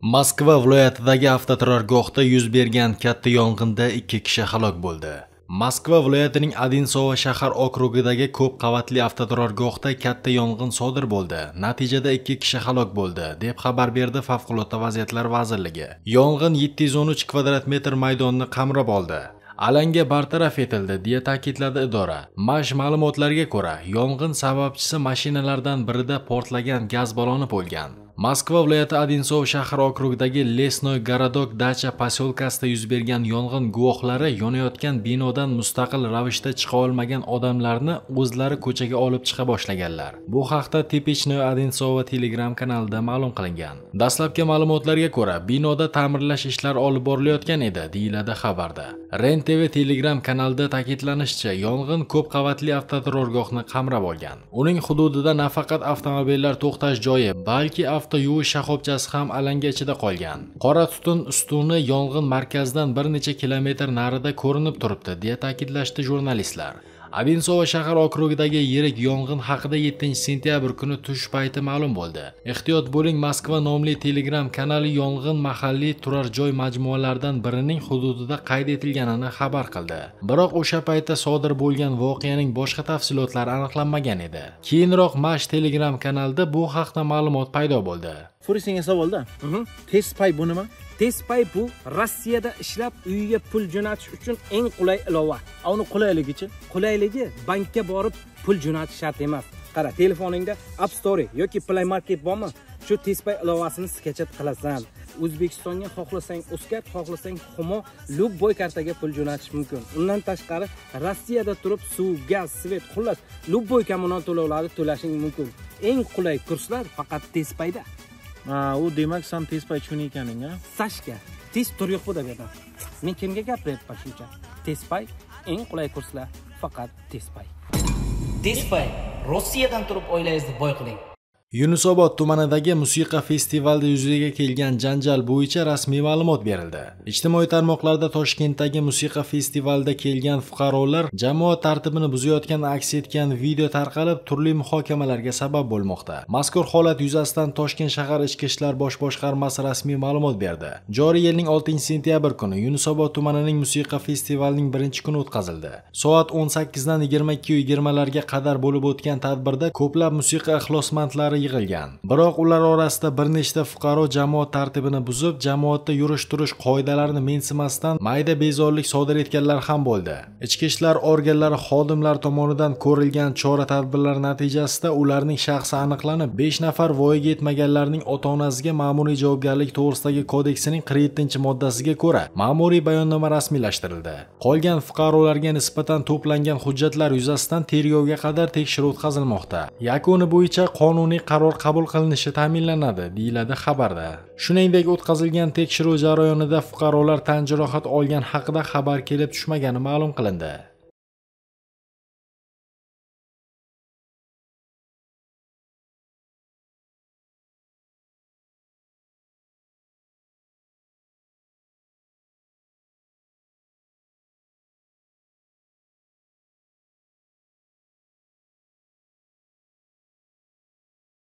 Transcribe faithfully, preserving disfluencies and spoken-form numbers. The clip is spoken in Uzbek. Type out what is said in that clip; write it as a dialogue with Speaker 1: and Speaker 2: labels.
Speaker 1: Moskva viloyatidagi avtoturargohda yuz bergan katta yong'inda ikki kishi halok bo'ldi. Moskva viloyatining Odinsovo shahar okrugidagi ko'p qavatli avtoturargohda katta yong'in sodir bo'ldi. Natijada ikki kishi halok bo'ldi, deb xabar berdi Favqulodda vaziyatlar vazirligi. Yong'in yetti yuz o'n uch kvadrat metr maydonni qamrab oldi. Alanga bartaraf etildi, deya ta'kidladi idora. Mash ma'lumotlariga ko'ra, yong'in sababchisi mashinalardan birida portlagan gaz balloni bo'lgan. Moskva viloyati Odinsovo shahar okrugidagi Lesnoy Gorodok dacha posyolkasida yuz bergan yong'in guvohlari yonayotgan binodan mustaqil ravishda chiqa olmagan odamlarni o'zlari ko'chaga olib chiqa boshlaganlar. Bu haqda Tepechnoy Odinsovo Telegram kanalida ma'lum qilingan. Dastlabki ma'lumotlarga ko'ra, binoda ta'mirlash ishlari olib borilayotgan edi, deyiladi xabarda. Ren T V Telegram kanalida ta'kidlanishicha, yong'in ko'p qavatli avtoturargohni qamrab olgan. Uning hududida nafaqat avtomobillar to'xtash joyi, balki avto yuvish shoxobchasi ham alanga ichida qolgan. Qora tutun ustuni yong'in markazidan bir necha kilometr narida ko'rinib turibdi, deya ta'kidlashdi jurnalistlar. Odinsovo shahar okrugidagi yirik yong'in haqida yettinchi sentyabr kuni tush payti ma'lum bo'ldi. Ehtiyot bo'ling Moskva nomli Telegram kanali yong'in mahalliy turar joy majmualaridan birining hududida qayd etilganini xabar qildi. Biroq o'sha paytda sodir bo'lgan voqeaning boshqa tafsilotlari aniqlanmagan edi. Keyinroq Mash Telegram kanalida bu haqda ma'lumot paydo bo'ldi.
Speaker 2: Furisingga savolda. Tespay bu nima? Tespay bu Rossiyada ishlab uyiga pul jo'natish uchun eng qulay ilova. Uni qulayligichi? Qulayligi bankka borib pul jo'natish shart emas. Qara, telefoningda App Store yoki Play Market bormi? Shu Tespay ilovasini sketchat qilasan. O'zbekistonga xohlasang Uzcard, xohlasang Humo, любой kartaga pul jo'natish mumkin. Undan tashqari Rossiyada turib suv, gaz, svet, xullas любой kommunal to'lovlarni to'lashing mumkin. Eng qulay kurslar faqat Tespayda. Ha, u demak sen Tespay tushun ekaning, ha? Sashka, tez tur yo'q bu yerda. Men kimga gapiryapman shuncha? Tespay eng qulay kurslar faqat Tespay.
Speaker 3: Tespay Rossiyadan turib oilangizni boy qiling.
Speaker 1: Yunusobod tumanidagi musiqa festivalida yuzaga kelgan janjal bo'yicha rasmiy ma'lumot berildi. Ijtimoiy tarmoqlarda Toshkentdagi musiqa festivalida kelgan fuqarolar jamoat tartibini buzayotgan aks etgan video tarqalib, turli muhokamalarga sabab bo'lmoqda. Mazkur holat yuzasidan Toshkent shahar ichki ishlar bosh boshqarmasi rasmiy ma'lumot berdi. Joriy yilning oltinchi sentyabr kuni Yunusobod tumanining musiqa festivalining birinchi kuni o'tkazildi. Soat o'n sakkizdan yigirma ikki yigirmalarga qadar bo'lib o'tgan tadbirda ko'plab musiqa ixlosmandlari yig'ilgan. Biroq ular orasida bir nechta fuqaro jamoat tartibini buzib, jamoatda yurish-turish qoidalarini mensimasdan mayda bezorilik sodir etganlar ham bo'ldi. Ichki ishlar organlari xodimlari tomonidan ko'rilgan chora-tadbirlar natijasida ularning shaxsi aniqlanib, besh nafar voyaga yetmaganlarning ota-onasiga ma'muriy javobgarlik to'g'risidagi kodeksining qirq yettinchi moddasiga ko'ra ma'muriy bayonnoma rasmiylashtirildi. Qolgan fuqarolarga nisbatan to'plangan hujjatlar yuzasidan tergovga qadar tekshiruv o'tkazilmoqda. Yakuni bo'yicha qonuniy qaror qabul qilinishi ta'minlanadi, deyiladi xabarda. Shuningdek, o'tkazilgan tekshiruv jarayonida fuqarolar tan jarohat olgan haqida xabar kelib tushmagani ma'lum qilindi.